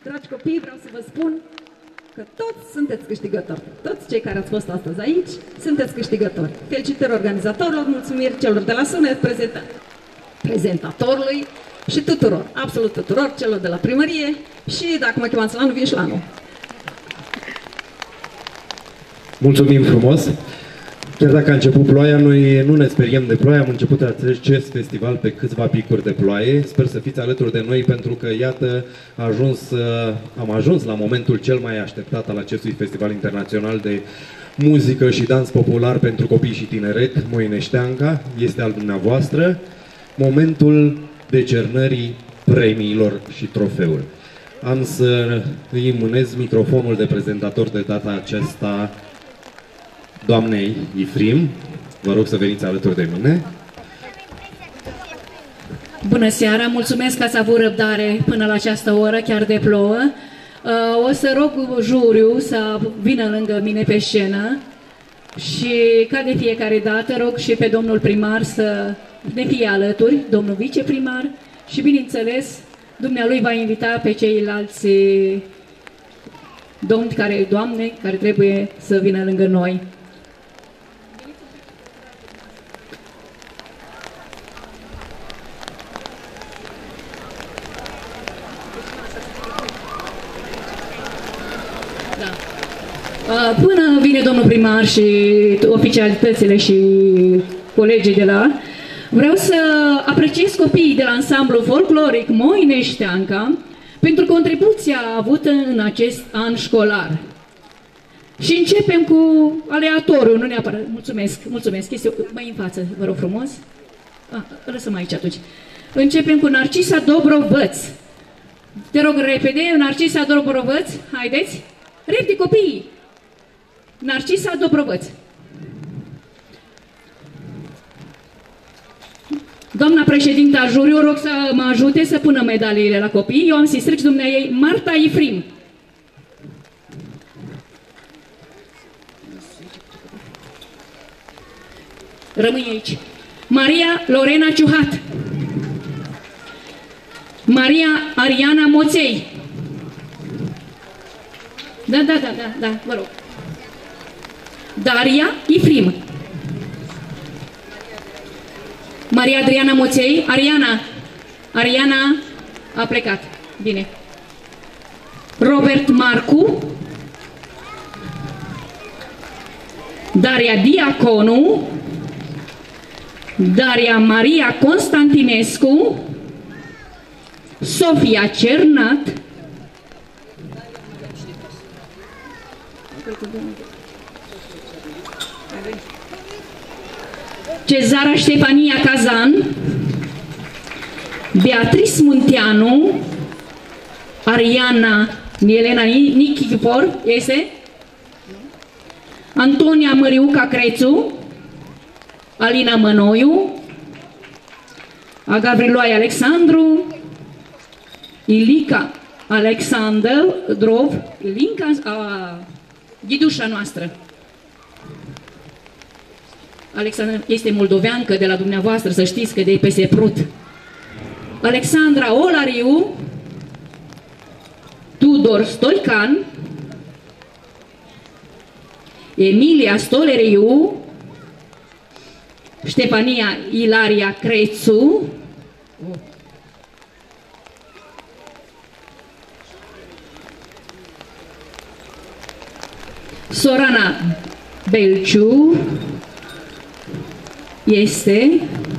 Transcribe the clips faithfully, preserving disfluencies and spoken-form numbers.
Dragi copii, vreau să vă spun că toți sunteți câștigători. Toți cei care ați fost astăzi aici sunteți câștigători. Felicitări organizatorilor, mulțumiri celor de la sunet, prezenta prezentatorului și tuturor, absolut tuturor, celor de la primărie și dacă mă chemați la anul, vin și la anul. Mulțumim frumos! Chiar dacă a început ploaia, noi nu ne speriem de ploaie, am început acest festival pe câțiva picuri de ploaie. Sper să fiți alături de noi pentru că, iată, a ajuns, am ajuns la momentul cel mai așteptat al acestui festival internațional de muzică și dans popular pentru copii și tineret, Moineșteanca, este al dumneavoastră, momentul decernării premiilor și trofeuri. Am să îi mânez microfonul de prezentator de data aceasta doamnei Ifrim. Vă rog să veniți alături de mine. Bună seara, mulțumesc că ați avut răbdare până la această oră, chiar de plouă. O să rog juriul să vină lângă mine pe scenă și, ca de fiecare dată, rog și pe domnul primar să ne fie alături, domnul viceprimar, și, bineînțeles, dumnealui va invita pe ceilalți domni care, doamne, care trebuie să vină lângă noi. Până vine domnul primar și oficialitățile și colegii de la, vreau să apreciez copiii de la ansamblu folcloric Moineșteanca pentru contribuția avută în acest an școlar. Și începem cu aleatoriu, nu neapărat. Mulțumesc, mulțumesc. Este mai în față, vă rog frumos. Ah, lăsăm aici atunci. Începem cu Narcisa Dobrovăț. Te rog repede, Narcisa Dobrovăț, haideți. Repede copiii. Narcisa Dobrovăț. Doamna președintă a juriului, rog să mă ajute să pună medaliile la copii. Eu am să-i strici dumneavoastră Marta Ifrim. Rămâi aici. Maria Lorena Ciuhat. Maria Ariana Moței. Da, da, da, da, da, vă rog. Daria Ifrim. Maria Adriana Moței. Ariana. Ariana a plecat. Bine. Robert Marcu. Daria Diaconu. Daria Maria Constantinescu. Sofia Cernat. Cezara Ștefania Cazan. Beatrice Munteanu. Ariana Elena Nichifor. Este? Antonia Măriuca Crețu. Alina Mănoiu. A Gavriloai Alexandru. Ilica Alexandrov. Ilinca a ghidușa noastră. Alexandra este moldoveancă de la dumneavoastră, să știți că de peste Prut. Alexandra Olariu. Tudor Stoican. Emilia Stoleriu. Ștefania Ilaria Crețu. Sorana Belciu. Este.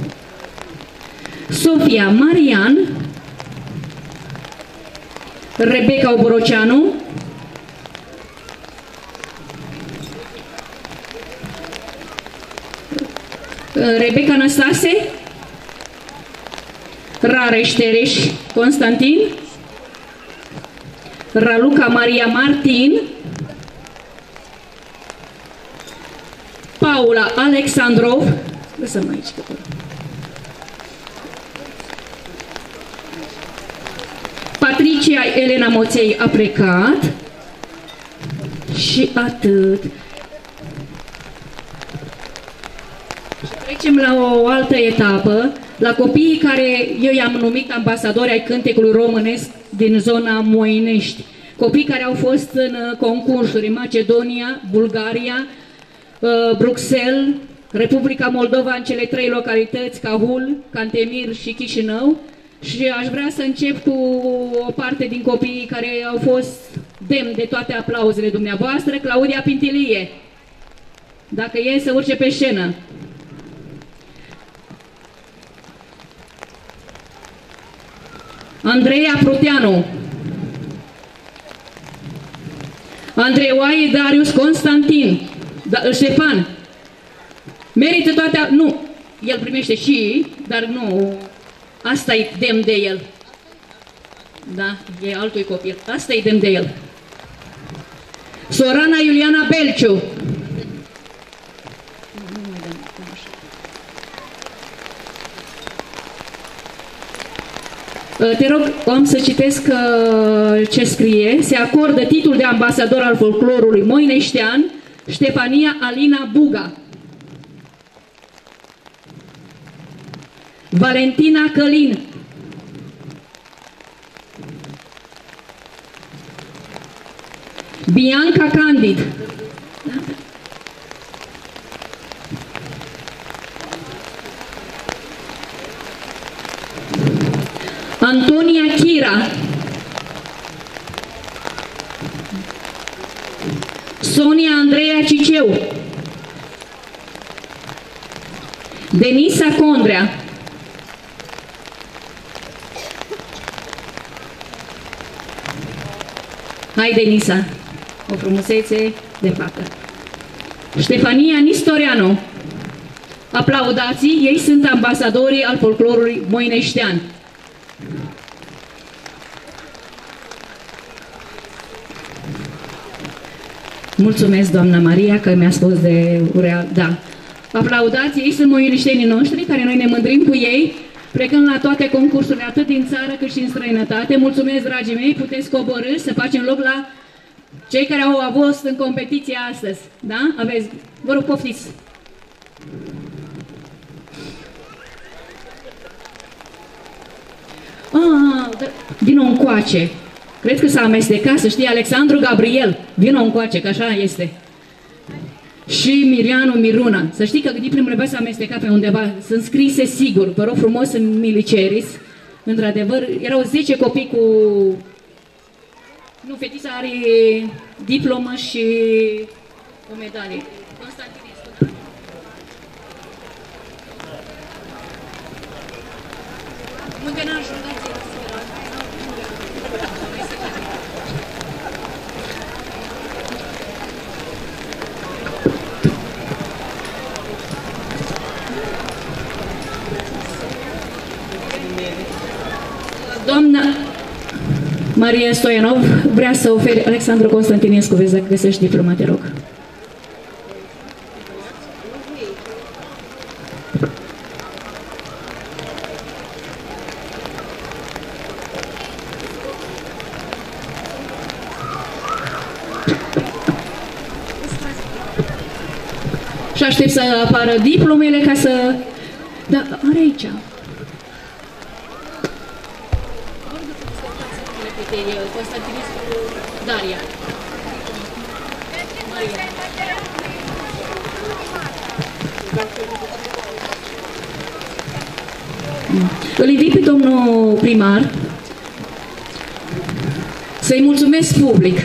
Sofia Marian. Rebecca Oboroceanu. Rebecca Anastase. Rareș Tereș Constantin. Raluca Maria Martin. Paula Alexandrov. Lăsăm aici. Patricia Elena Moței a plecat. Și atât. Trecem la o altă etapă, la copiii care eu i-am numit ambasadori ai cântecului românesc din zona Moinești. Copii care au fost în concursuri în Macedonia, Bulgaria, Bruxelles, Republica Moldova, în cele trei localități, Cahul, Cantemir și Chișinău. Și aș vrea să încep cu o parte din copiii care au fost demni de toate aplauzele dumneavoastră. Claudia Pintilie, dacă e să urce pe scenă. Andreea Pruteanu. Andreoae Darius Constantin. Da, Ștefan. Merită toate... Nu, el primește și, dar nu... Asta e demn de el. Da, e altui copil. Asta e demn de el. Sorana Iuliana Belciu. Te rog, am să citesc ce scrie. Se acordă titlul de ambasador al folclorului moineștean Ștefania Alina Buga. Valentina Călin. Bianca Candid. Antonia Chira. Sonia Andreea Ciceu. Denisa Condrea. Hai, Denisa, o frumusețe de fată. Ștefania Nistoreanu. Aplaudații, ei sunt ambasadorii al folclorului moineștean. Mulțumesc, doamna Maria, că mi-a spus de urea. Da. Aplaudații, ei sunt moineștenii noștri, care noi ne mândrim cu ei, plecând la toate concursurile, atât din țară cât și în străinătate. Mulțumesc, dragii mei, puteți coborî să facem loc la cei care au avut în competiție astăzi. Da? Aveți, vă rog, poftiți. Ah, da. Vino încoace. Cred că s-a amestecat, să știi, Alexandru Gabriel. Vino încoace, că așa este. Și Mirianu Miruna. Să știi că diplomele voastre s-a amestecat pe undeva. Sunt scrise sigur. Vă rog frumos în Miliceris. Într-adevăr, erau zece copii cu... Nu, fetița are diplomă și o medalie. Constantinescu, da? Muntenar, jugați-i. Doamna Maria Stoianov vrea să ofere Alexandru Constantinescu, vezi dacă găsești diploma, te rog. Și aștept să apară diplomele ca să... Da, are aici. Constantinescu Daria. Maria. Îl invit pe domnul primar să-i mulțumesc public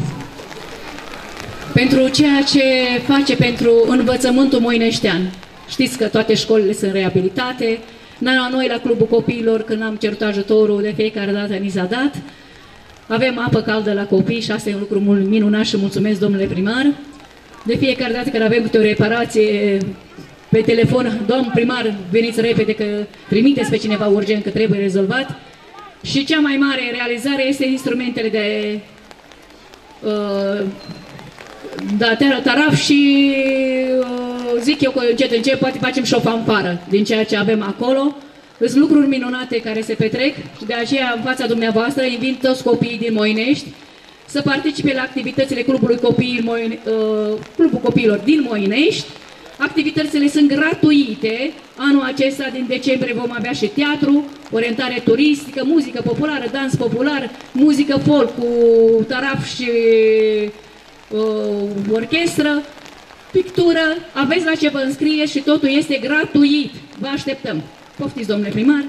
pentru ceea ce face pentru învățământul moineștean. Știți că toate școlile sunt reabilitate. Noi la Clubul Copiilor, când am cerut ajutorul, de fiecare dată ni s-a dat. Avem apă caldă la copii și asta e un lucru mult minunat și mulțumesc, domnule primar. De fiecare dată când avem câte o reparație pe telefon, domn primar, veniți repede că trimiteți pe cineva urgent că trebuie rezolvat. Și cea mai mare realizare este instrumentele de uh, da, taraf și uh, zic eu că încet încet poate facem și o fanfară din ceea ce avem acolo. Sunt lucruri minunate care se petrec și de aceea în fața dumneavoastră invit toți copiii din Moinești să participe la activitățile Clubului Copiii, Moine, uh, Clubul Copiilor din Moinești Activitățile sunt gratuite. Anul acesta, din decembrie, vom avea și teatru, orientare turistică, muzică populară, dans popular, muzică folk cu taraf și uh, orchestră, pictură. Aveți la ce vă înscrieți și totul este gratuit. Vă așteptăm. Poftiți, domnule primar.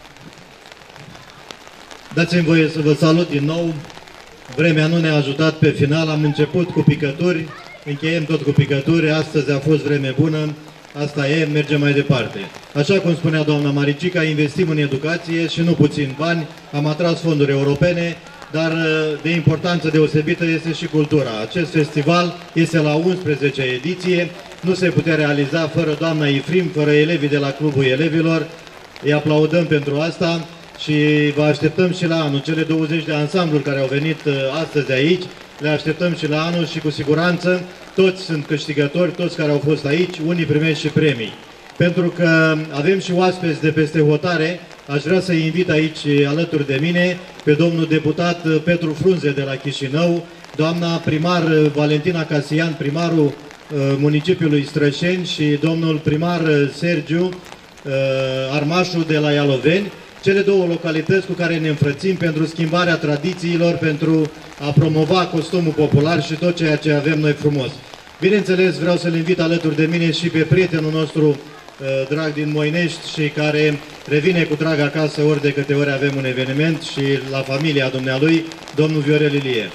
Dați-mi voie să vă salut din nou. Vremea nu ne-a ajutat pe final, am început cu picături, încheiem tot cu picături, astăzi a fost vreme bună, asta e, mergem mai departe. Așa cum spunea doamna Maricica, investim în educație și nu puțin bani, am atras fonduri europene, dar de importanță deosebită este și cultura. Acest festival este la unsprezecea ediție, nu se putea realiza fără doamna Ifrim, fără elevii de la Clubul Elevilor, îi aplaudăm pentru asta. Și vă așteptăm și la anul. Cele douăzeci de ansambluri care au venit astăzi aici, le așteptăm și la anul și cu siguranță toți sunt câștigători, toți care au fost aici, unii primesc și premii. Pentru că avem și oaspeți de peste hotare, aș vrea să-i invit aici alături de mine pe domnul deputat Petru Frunze de la Chișinău, doamna primar Valentina Casian, primarul municipiului Strășeni și domnul primar Sergiu Armașu de la Ialoveni, cele două localități cu care ne înfrățim pentru schimbarea tradițiilor, pentru a promova costumul popular și tot ceea ce avem noi frumos. Bineînțeles, vreau să-l invit alături de mine și pe prietenul nostru uh, drag din Moinești și care revine cu drag acasă ori de câte ori avem un eveniment și la familia dumnealui, domnul Viorel Ilie.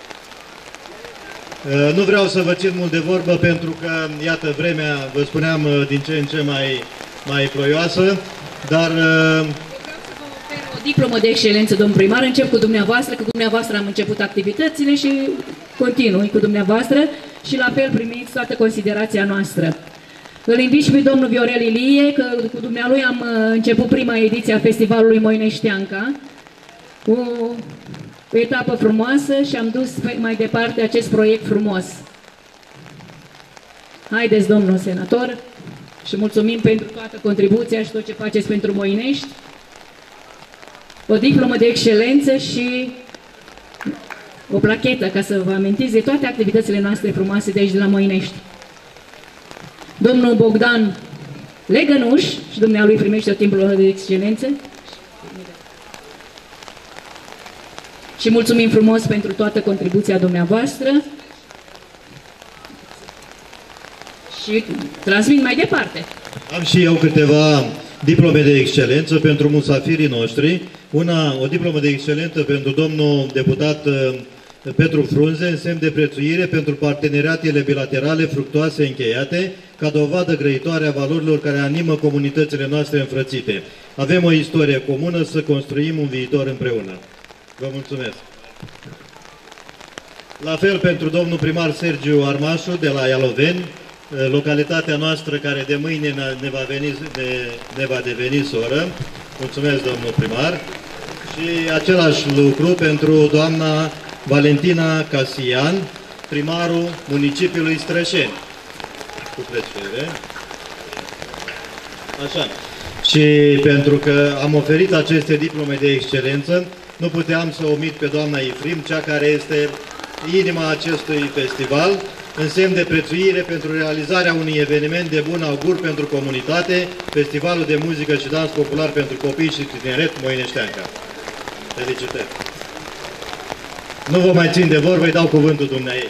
Uh, nu vreau să vă țin mult de vorbă pentru că, iată, vremea, vă spuneam, uh, din ce în ce mai, mai ploioasă, dar... Uh, Diplomă de excelență, domn primar, încep cu dumneavoastră, că cu dumneavoastră am început activitățile și continui cu dumneavoastră și la fel primiți toată considerația noastră. Îl invit și pe domnul Viorel Ilie, că cu dumnealui am început prima ediție a festivalului Moineșteanca, o etapă frumoasă și am dus mai departe acest proiect frumos. Haideți, domnul senator, și mulțumim pentru toată contribuția și tot ce faceți pentru Moinești. O diplomă de excelență și o plachetă, ca să vă amintiți de toate activitățile noastre frumoase de aici, de la Moinești. Domnul Bogdan Legănuș și dumnealui primește o diplomă de excelență. Și mulțumim frumos pentru toată contribuția dumneavoastră. Și transmit mai departe. Am și eu câteva diplome de excelență pentru musafirii noștri. Una, o diplomă de excelență pentru domnul deputat Petru Frunze, în semn de prețuire pentru parteneriatele bilaterale fructuoase încheiate, ca dovadă grăitoare a valorilor care animă comunitățile noastre înfrățite. Avem o istorie comună, să construim un viitor împreună. Vă mulțumesc! La fel pentru domnul primar Sergiu Armașu de la Ialoveni, localitatea noastră care de mâine ne va, veni, ne, ne va deveni soră. Mulțumesc, domnul primar. Și același lucru pentru doamna Valentina Casian, primarul municipiului Strășeni. Cu plăcere. Așa. Și pentru că am oferit aceste diplome de excelență, nu puteam să omit pe doamna Ifrim, cea care este inima acestui festival, în semn de prețuire pentru realizarea unui eveniment de bun augur pentru comunitate, Festivalul de Muzică și Dans Popular pentru Copii și Tineret Moineșteanca. Felicitări! Nu vă mai țin de vorbă, îi dau cuvântul dumneaei.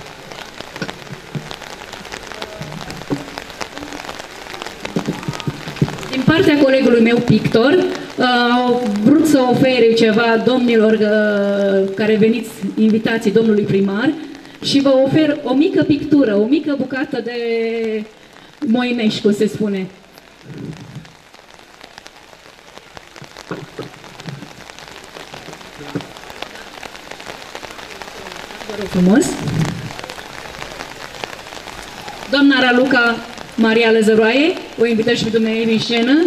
Din partea colegului meu pictor, au vrut să ofere ceva domnilor care veniți invitații domnului primar și vă ofer o mică pictură, o mică bucată de Moinești, cum se spune. Vă rog frumos. Doamna Raluca Maria Lăzăroaie, o invităm și pe dumneavoastră în scenă.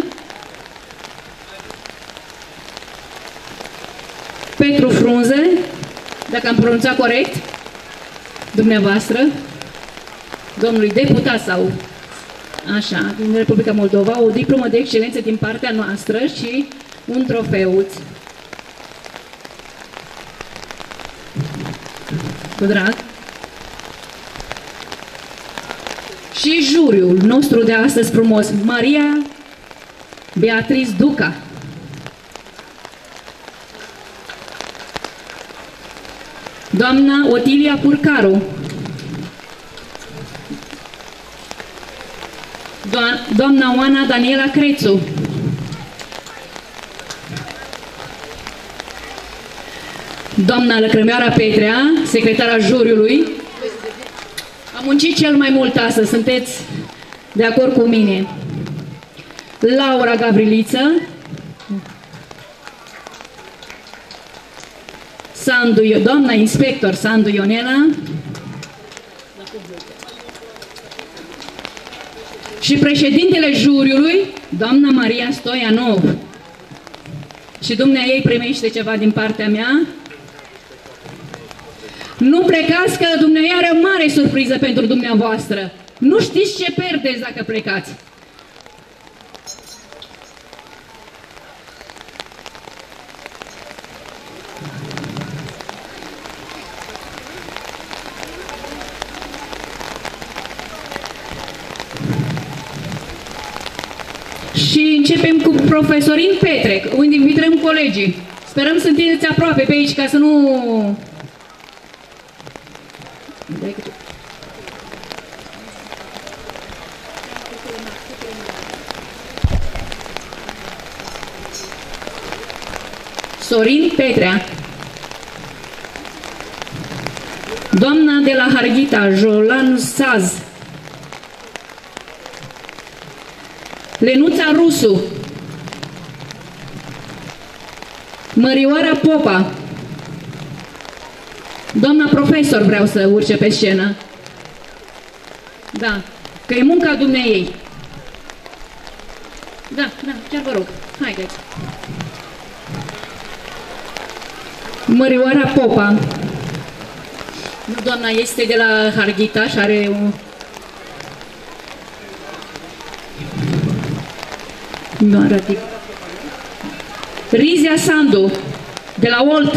Petru Frunze, dacă am pronunțat corect, dumneavoastră, domnului deputat sau așa, din Republica Moldova, o diplomă de excelență din partea noastră și un trofeuț. Cu drag. Și juriul nostru de astăzi frumos, Maria Beatriz Duca. Doamna Otilia Purcaru. Doamna Oana Daniela Crețu. Doamna Lăcrămioara Petrea, secretara juriului. Am muncit cel mai mult astăzi, sunteți de acord cu mine. Laura Gavriliță. Sandu, doamna inspector Sandu Ionela. Și președintele juriului, doamna Maria Stoianov. Și dumnea ei primește ceva din partea mea. Nu plecați, că dumnea ei are o mare surpriză pentru dumneavoastră. Nu știți ce pierdeți dacă plecați. Și începem cu profesorin Petrec, unde invităm colegii. Sperăm să sunteți aproape pe aici, ca să nu... Sorin Petrea. Doamna de la Harghita, Jolan Saz. Lenuța Rusu. Mărioara Popa. Doamna profesor vreau să urce pe scenă. Da, că e munca dumneiei. Da, da, chiar vă rog. Haideți. Mărioara Popa. Nu, doamna este de la Harghita și are o... Nu arăt. Rizia Sandu, de la Olt.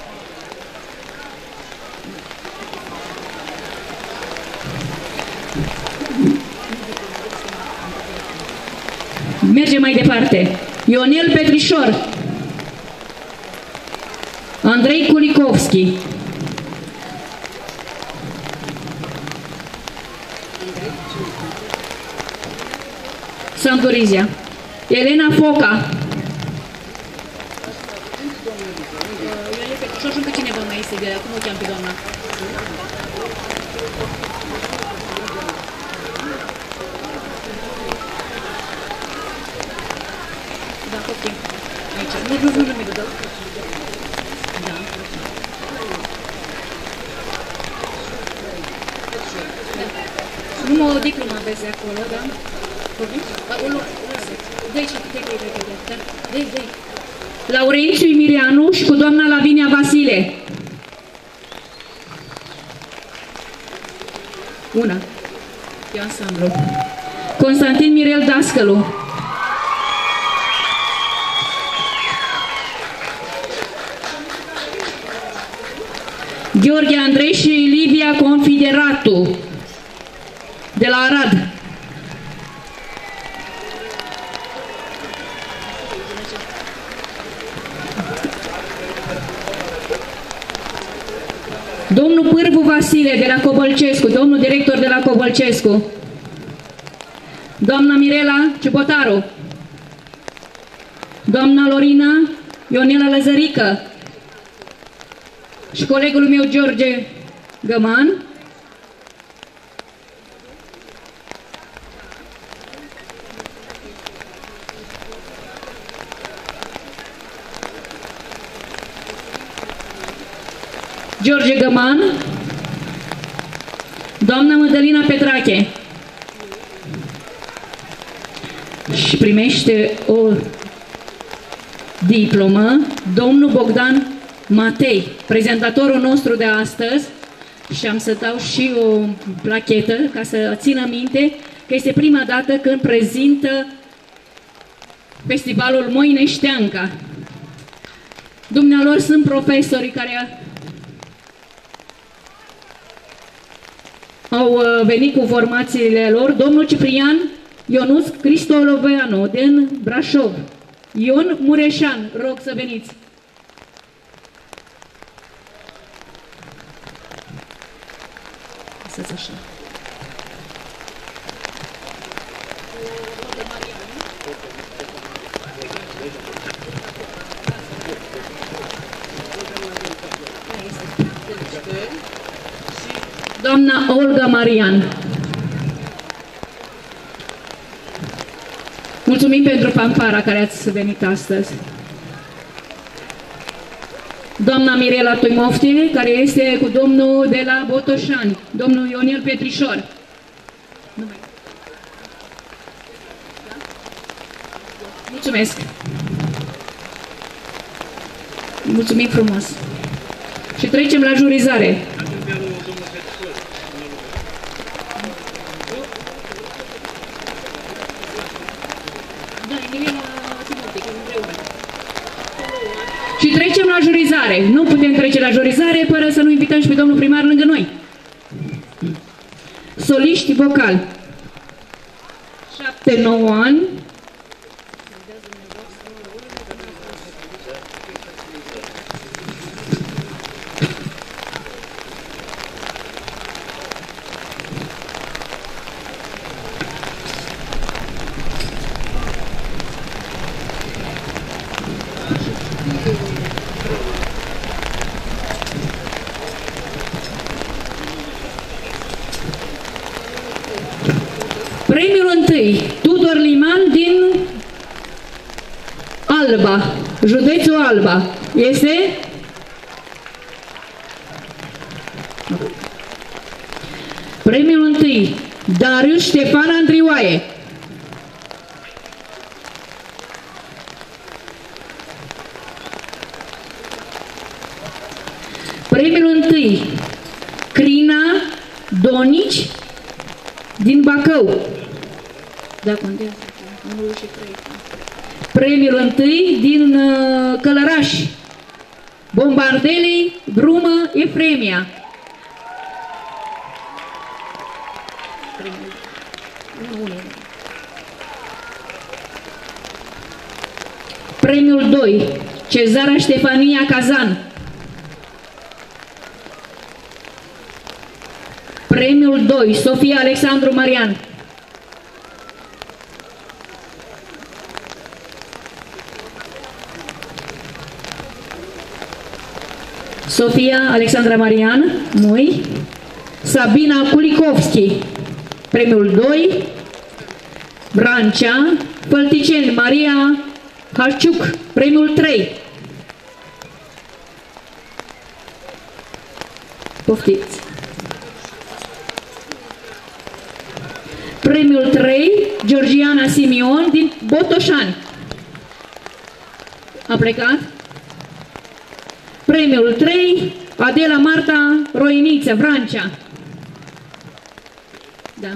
Mergem mai departe. Ionel Petrișor. Andrei Kulikovski. Sandu Rizia. Elena Foca. Și ajung pe cineva mai este de acum, o cheam pe doamna. Da, copii. Aici. Nu, nu, nu, nu, mi-l dau. Da. Nu mă o diplomă aveți de acolo, da? O luat. Dă-i și dă-i, dă-i, dă-i, dă-i, dă-i. Laurențiu Mirianu și cu doamna Lavinia Vasile. Una. E ansamblu. Constantin Mirel Dascălu. Gheorghe Andrei și Livia Confideratu de la Arad. Domnul Pârvu Vasile de la Cobălcescu, domnul director de la Cobălcescu. Doamna Mirela Ciupotaru. Doamna Lorina Ionela Lăzărică. Și colegul meu George Găman. George Găman, doamna Mădălina Petrache. Și primește o diplomă domnul Bogdan Matei, prezentatorul nostru de astăzi, și am să dau și o plachetă ca să țină minte că este prima dată când prezintă festivalul Moineșteanca. Dumnealor sunt profesorii care au veni cu formațiile lor domnul Ciprian Ionuț Cristoloveanu din Brașov. Ion Mureșan, rog să veniți. Să-ți așa. Doamna Olga Marian. Mulțumim pentru fanfara care ați venit astăzi. Doamna Mirela Tuimofte, care este cu domnul de la Botoșani, domnul Ionel Petrișor. Mulțumesc. Mulțumim frumos. Și trecem la jurizare. Și trecem la jurizare. Nu putem trece la jurizare fără să nu invităm și pe domnul primar lângă noi. Soliști vocal. șapte nouă ani. Premiul întâi, Tudor Liman din Alba, județul Alba. Este premiul întâi, Darius Ștefan Andrioae. Premiul întâi, Crina Donici din Bacău. Da, contează. Premiul întâi din uh, Călăraș. Bombardeli Brumă Efremia. Premiul doi, Cezara Ștefania Cazan. Premiul doi, Sofia Alexandru Marian. Sofia Alexandra Marian, Mui. Sabina Kulikovski, premiul doi. Brancea, Fălticeni, Maria Halciuc, premiul trei. Poftiți. Premiul trei, Georgiana Simion din Botoșani. A plecat. Premiul trei, Adela Marta Roiniță, Vrancea. Da.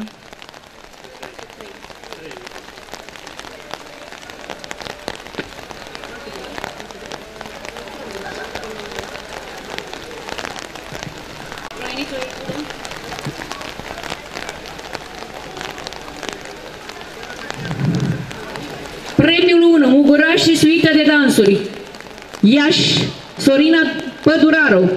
Premiul unu, Muguraș și suită de dansuri. Iași, Sorina Păduraru.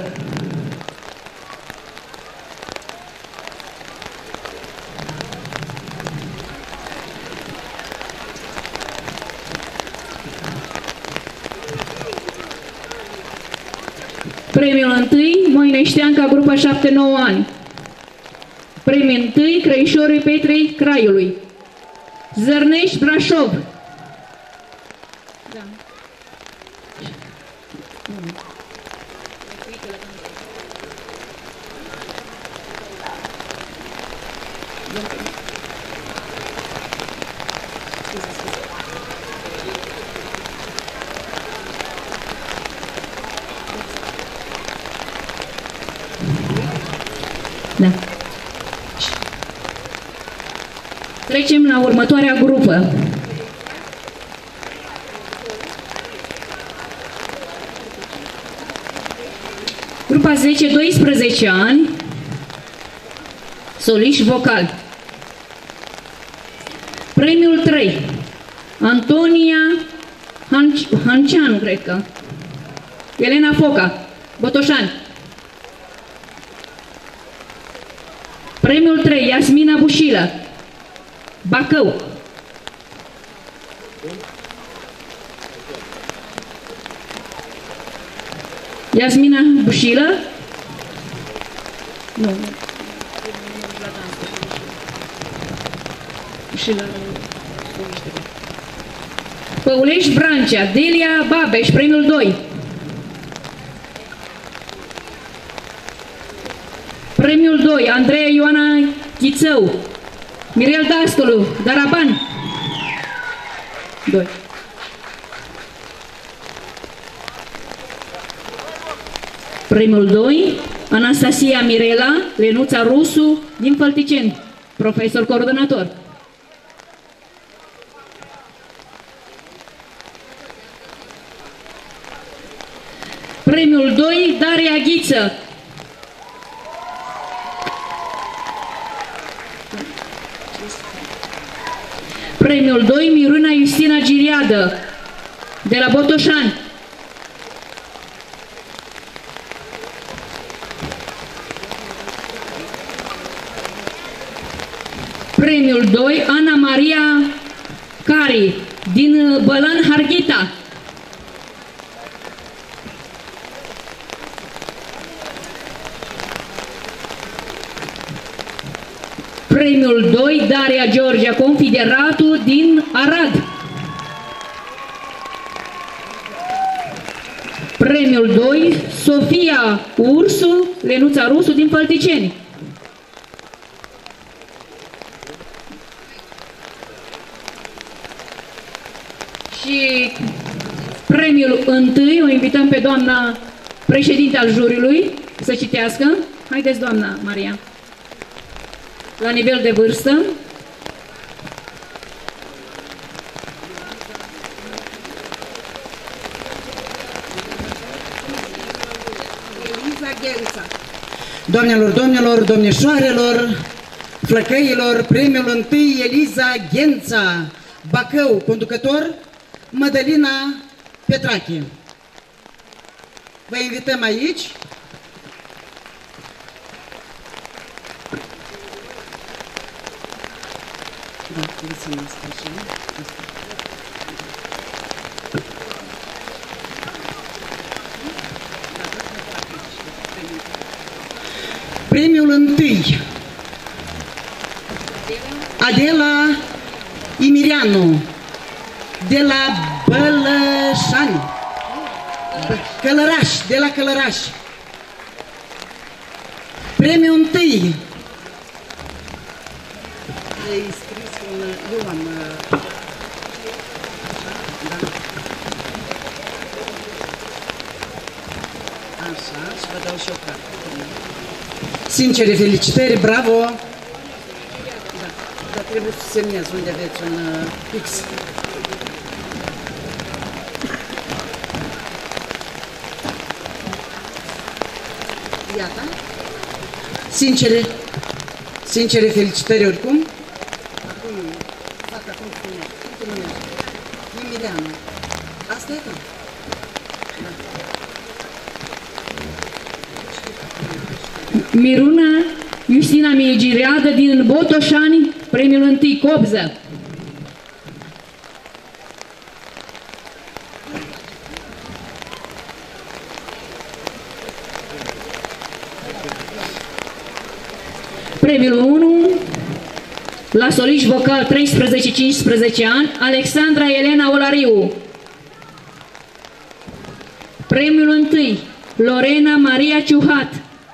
Premiul întâi, Moineșteanca, grupă șapte nouă ani. Premiul întâi, Crăișorii Petrei Craiului. Zărnești, Brașov. Da. Da. Trecem la următoarea grupă. Grupa zece doisprezece ani. soliști vocali. Premiul trei, Antonia Hanceanu, cred că. Elena Foca, Botoșani. Premiul trei, Iasmina Bușilă, Bacău. Iasmina Bușilă. Nu. Bușilă. Păulești Brancea, Delia Babeș, premiul doi. Premiul doi, Andreea Ioana Chițău, Mirel Dastulu, Daraban. doi. Premiul doi, Anastasia Mirela, Lenuța Rusu, din Fălticeni, profesor coordonator. Premiul doi, Daria Ghiță. Premiul doi, Miruna Justina Giriadă, de la Botoșani. Premiul doi, Ana Maria Cari, din Bălan Harghita. Premiul doi, Daria Georgia Confideratu, din Arad. Premiul doi, Sofia Ursu, Lenuța Rusu, din Fălticeni. Și premiul întâi, o invităm pe doamna președinte al juriului să citească. Haideți, doamna Maria. La nivel de vârstă. Eliza Ghența. Doamnelor, domnilor, domnișoarelor, flăcăilor, premiul întâi Eliza Ghența, Bacău, conducător Mădălina Petrache. Vă invităm aici. Premiul întâi, Adela Imireanu, de la Bălășani, Călăraș, de la Călăraș. Premiul întâi, e scris un Ioan. Așa, și vă dau și o carte. Sincere felicitări, bravo! Da, dar trebuie să semnez unde aveți un X. Iată. Sincere, sincere felicitări oricum. Acum, fac acum cu mine. Uite mine. Imireanu. Asta e tot. Miruna Justina Miegireadă, din Botoșani, premiul întâi Cobză. Premiul unu, la soliști vocal treisprezece cincisprezece ani, Alexandra Elena Olariu. Premiul întâi, Lorena Maria Ciuhat.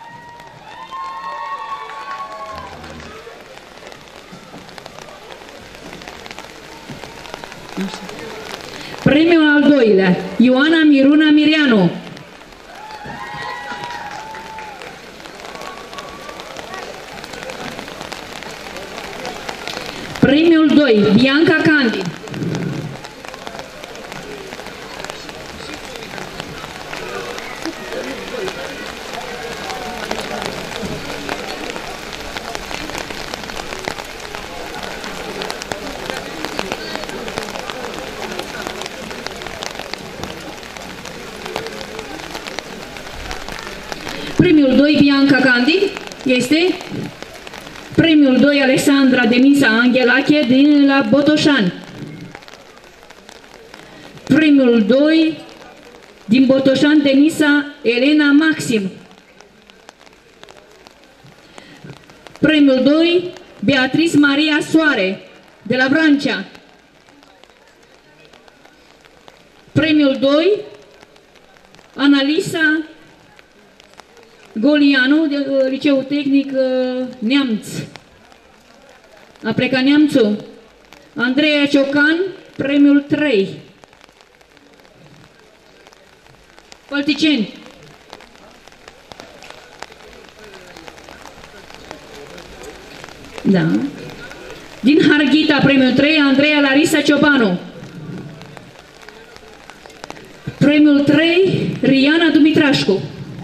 Premiul al doilea, Ioana Miruna Mirianu. Premiul doi, Bianca Candid. Premiul doi, Bianca Candid, este premiul doi, Alexandra Demisa Anghelache din la Botoșani. Premiul doi, din Botoșani, Denisa Elena Maxim. Premiul doi, Beatrice Maria Soare, de la Vrancea. Premiul doi, Analisa Golianu, de Liceul Tehnic Neamț. A plecat Neamțul. Andreea Ciocan, premiul trei. Pălticeni. Da. Din Harghita, premiul trei, Andreea Larisa Ciobanu. Premiul trei, Riana Dumitrașcu.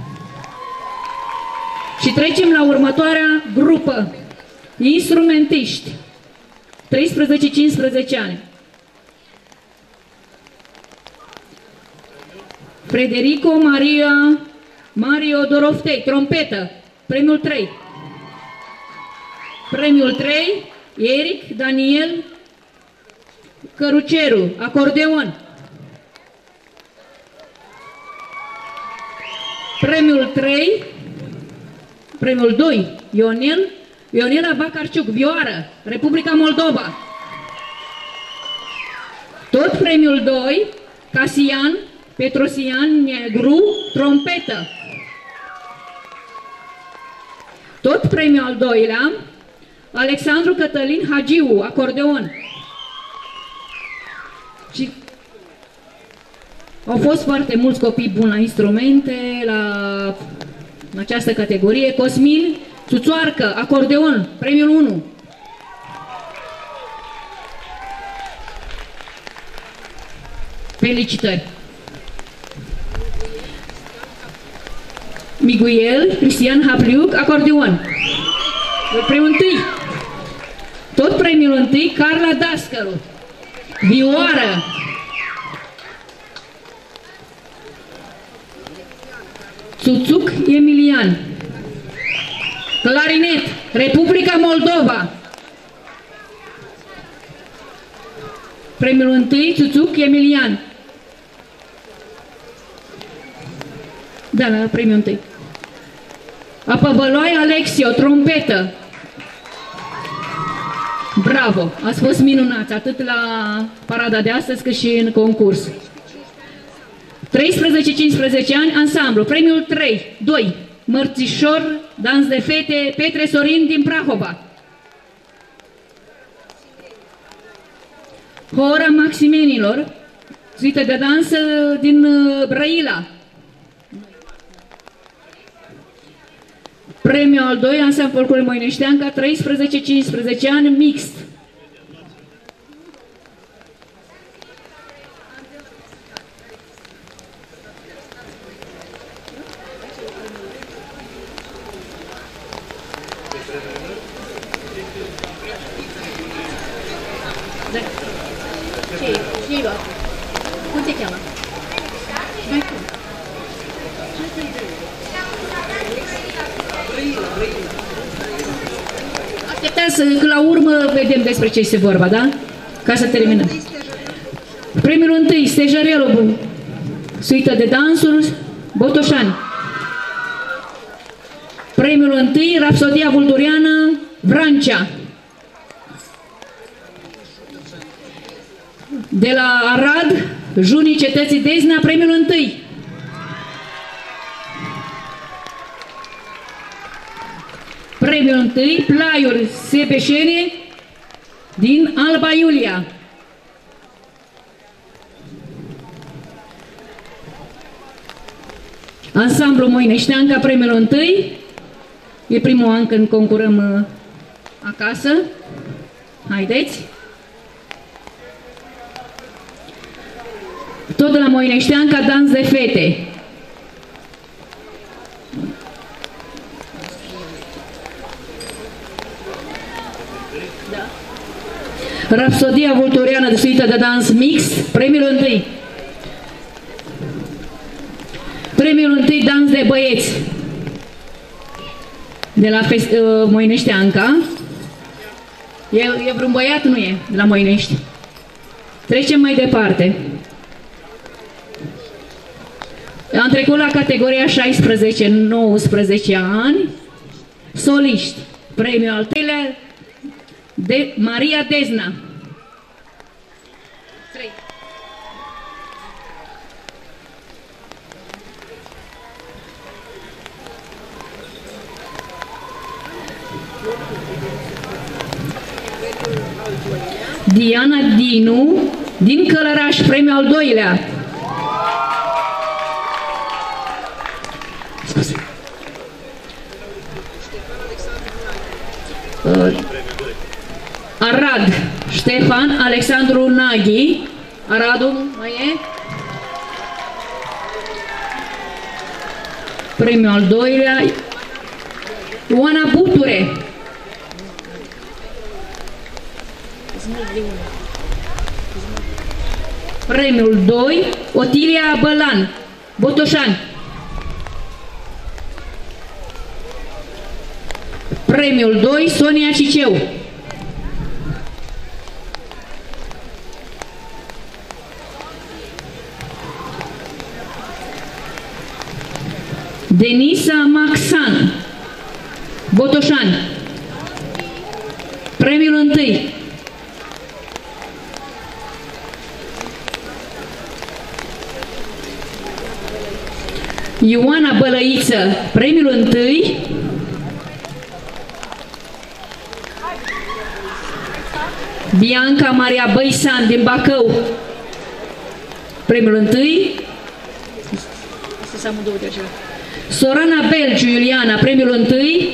Și trecem la următoarea grupă. Instrumentiști. treisprezece cincisprezece ani. Frederico Maria Mario Doroftei, trompetă, premiul trei. Premiul trei, Eric Daniel Căruceru, acordeon. Premiul trei, premiul doi, Ionel, Ionela Bacarciuc, vioară, Republica Moldova. Tot premiul doi, Casian Petrosian Negru, trompetă. Tot premiul al doilea, Alexandru Cătălin Hagiu, acordeon. Și au fost foarte mulți copii buni la instrumente, la această categorie. Cosmin Țuțoarcă, acordeon, premiul unu. Felicitări! Miguel Cristian Hapliuc, acordeon. Premiul întâi. Tot premiul întâi, Carla Dascăru, vioară. Țuțuc Emilian, clarinet, Republica Moldova. Premiul întâi, Țuțuc Emilian. Da, la premiul întâi. Apăbăloi Alexio, trompetă. Bravo, ați fost minunați, atât la parada de astăzi cât și în concurs. treisprezece cincisprezece ani, ansamblu, premiul trei, doi, Mărțișor, dans de fete, Petre Sorin din Prahova. Hora Maximenilor, suită de dans din Brăila. Premiul al doilea, ansamblu folclor Moineșteanca, treisprezece cincisprezece ani, mixt. Cum te cheamă? Așteptați că la urmă vedem despre ce este vorba, da? Ca să terminăm. Premiul întâi, Stejărelu, suită de dansuri, Botoșani. Premiul întâi, Rapsodia Vulturiană, Vrancea. De la Arad, Junii Cetății Dezna, premiul întâi. Premiul întâi, Plaiuri Sebeșene din Alba Iulia. Ansamblu Moineșteanca, premiul întâi. E primul an când concurăm acasă. Haideți! Tot de la Moineșteanca, dans de fete. Da. Rapsodia Vulturiană de suită de dans mix, premiul întâi. Premiul întâi, dans de băieți. de la Fest, uh, Moinești Anca. E, e vreun băiat? Nu e, de la Moinești. Trecem mai departe. Am trecut la categoria șaisprezece nouăsprezece ani. Soliști. Premiul al treilea de Maria Dezna. trei. Diana Dinu din Călăraș, premiul al doilea. Uh, Arad, Ștefan Alexandru Naghi. Aradul mai e? Premiul al doilea. Ioana Buture. Premiul doi, Otilia Bălan, Botoșani. Premiul doi, Sonia Ciceu. Denisa Maxan, Botoșani. Premiul întâi. Ioana Bălăiță, premiul întâi. Bianca Maria Băisan din Bacău, premiul întâi. Sorana Belgiu Iuliana, premiul întâi.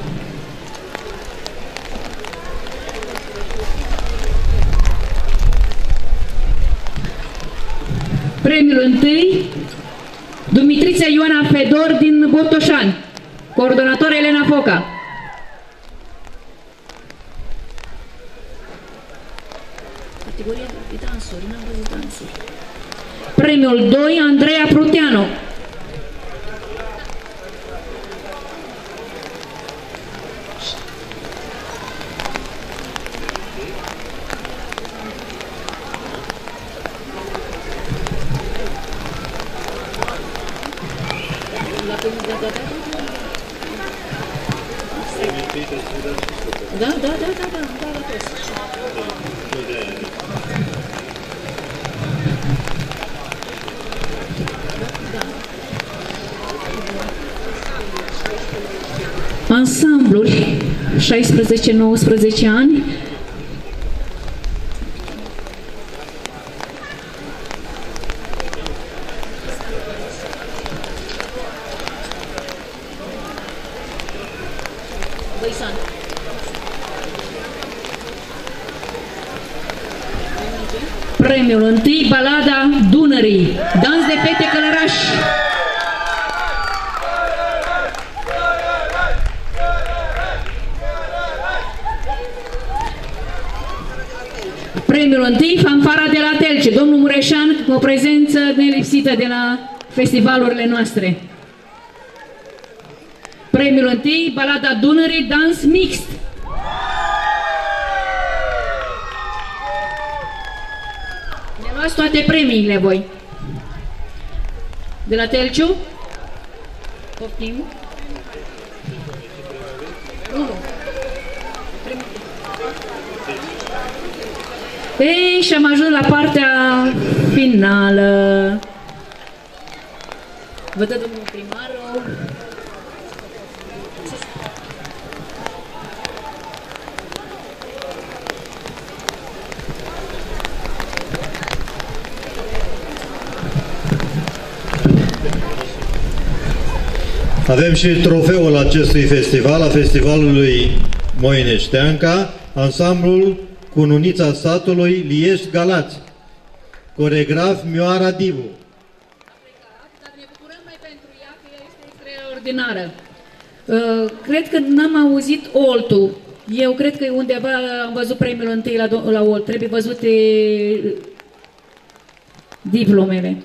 Premiul întâi. Dumitrița Ioana Fedor din Botoșani, coordonator Elena Foca. Categoria de dansuri, n-am văzut dansuri. Premiul doi, Andreea Pruteanu. Da, da, da, da, da, da, da. Ansambluri șaisprezece nouăsprezece ani. Premiul întâi, Balada Dunării, dans de fete Călăraș. Premiul întâi, Fanfara de la Telce, domnul Mureșan, cu o prezență nelipsită de la festivalurile noastre. Premiul întâi, Balada Dunării, dans mixt. Ne luați toate premiile voi. De la Telciu? Poftim. Ei, și am ajuns la partea finală. Vă dă domnul primarul. Avem și trofeul acestui festival, a festivalului Moinești Anca, ansamblul Cununița satului Liești Galați, coregraf Mioara Divu. Dar ne bucurăm mai pentru ea că ea este extraordinară. Uh, cred că n-am auzit oltul. Eu cred că undeva am văzut premiul întâi la, la olt. Trebuie văzute diplomele.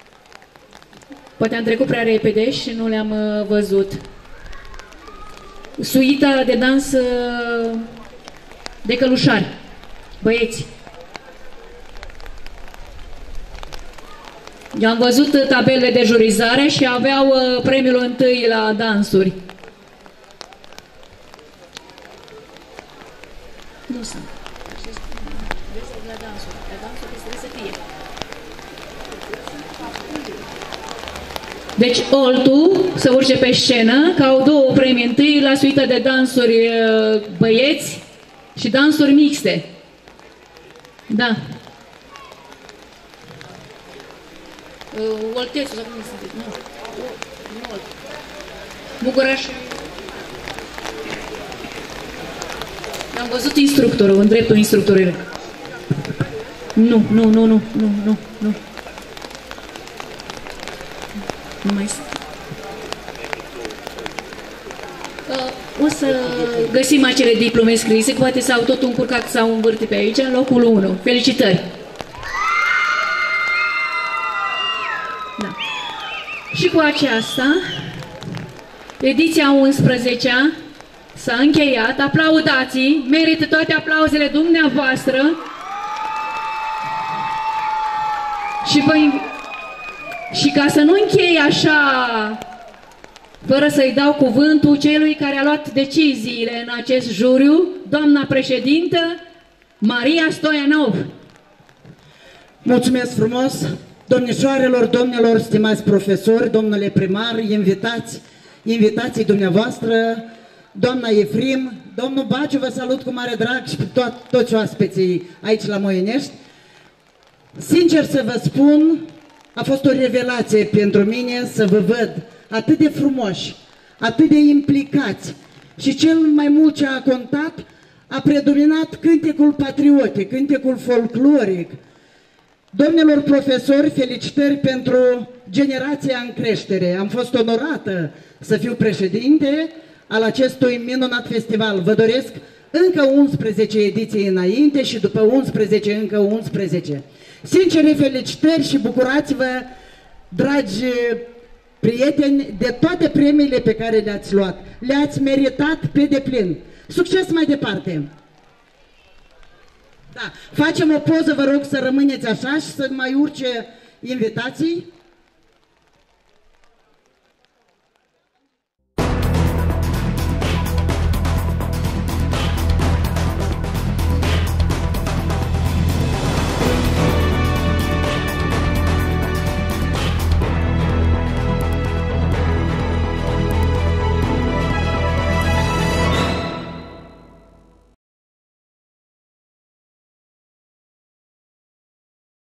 Poate am trecut prea repede și nu le-am uh, văzut. suita de dans uh, de călușari. Băieți. Eu am văzut tabelele de jurizare și aveau uh, premiul întâi la dansuri. Nu sunt. La dansuri. La dansuri trebuie să fie. Deci Oltu să urce pe scenă, că au două premii întâi la suita de dansuri uh, băieți și dansuri mixte. Da. Uh, Oltețul, sau cum se zice? Nu. Nu Olt. Mugoraș. Am văzut instructorul, în dreptul instructorului. Nu, nu, nu, nu, nu, nu, nu. Nu mai sunt. Uh, o să găsim acele diplome scrise, poate s-au tot încurcat, s-au învârtit pe aici, în locul unu. Felicitări! Da. Și cu aceasta, ediția a unsprezecea s-a încheiat. Aplaudații, merită toate aplauzele dumneavoastră. Și vă invit. Și ca să nu închei așa, fără să-i dau cuvântul celui care a luat deciziile în acest juriu, doamna președintă Maria Stoianov. Mulțumesc frumos, domnișoarelor, domnilor, stimați profesori, domnule primar, invitați, invitații dumneavoastră, doamna Efrim, domnul Baciu, vă salut cu mare drag și pe to toți oaspeții aici la Moienești. Sincer să vă spun, a fost o revelație pentru mine să vă văd atât de frumoși, atât de implicați și cel mai mult ce a contat a predominat cântecul patriotic, cântecul folcloric. Domnilor profesori, felicitări pentru generația în creștere. Am fost onorată să fiu președinte al acestui minunat festival. Vă doresc încă unsprezece ediții înainte și după unsprezece încă unsprezece. Sincere felicitări și bucurați-vă, dragi prieteni, de toate premiile pe care le-ați luat. Le-ați meritat pe deplin. Succes mai departe! Da. Facem o poză, vă rog să rămâneți așa și să mai urce invitații.